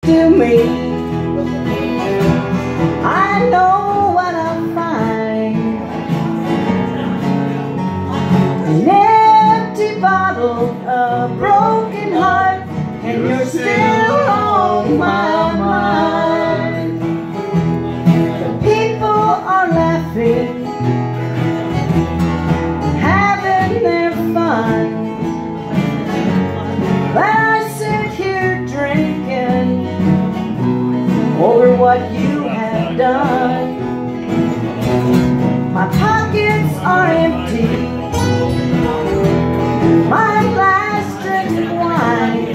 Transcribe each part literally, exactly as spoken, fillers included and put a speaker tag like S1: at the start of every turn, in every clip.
S1: to me. I know what I'll find. An empty bottle, a broken heart, and you're still on my mind. The people are laughing, having their fun, but I sit here drinking over what you have done. My pockets are empty, my glass drinks wine,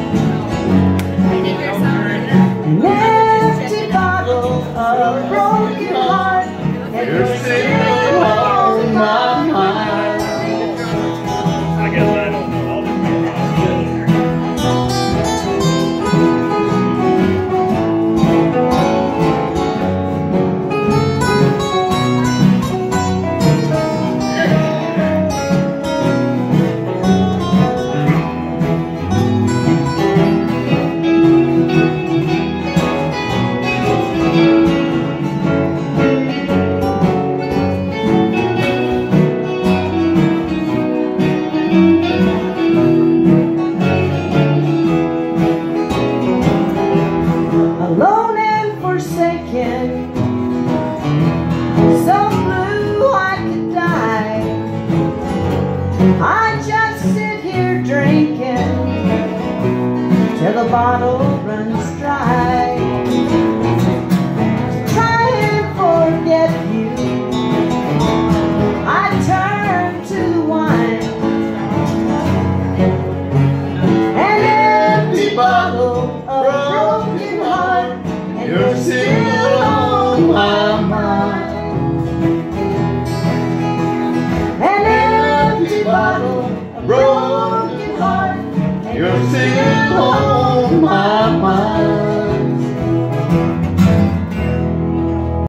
S1: an empty bottle, a broken heart, and you're still on my mind.
S2: I guess I don't know.
S1: Alone and forsaken, so blue I could die. I just sit here drinking till the bottle runs dry. To try and forget you, I turn to the wine. An empty bottle, a broken heart, and you're still on my mind.